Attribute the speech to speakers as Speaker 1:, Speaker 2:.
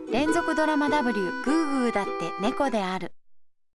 Speaker 1: 連続ドラマ W グーグーだって猫である。